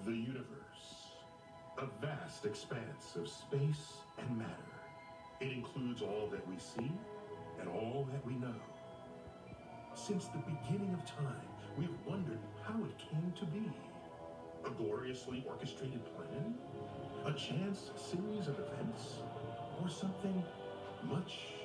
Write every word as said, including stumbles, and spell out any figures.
The universe. A vast expanse of space and matter. It includes all that we see and all that we know. Since the beginning of time, we've wondered how it came to be. A gloriously orchestrated plan? A chance series of events? Or something much